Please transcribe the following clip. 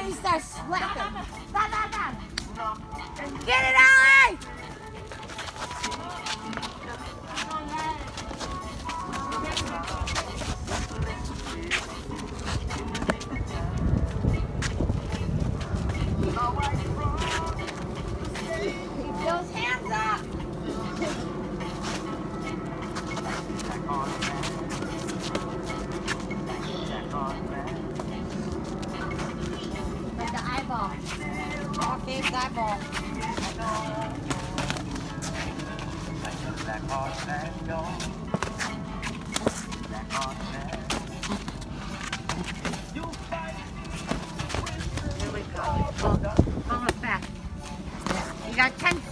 he starts slapping. Get it, Ollie! Keep those hands up. Like the eyeball. Okay, the eyeball. Here we go. Pull it back. You got 10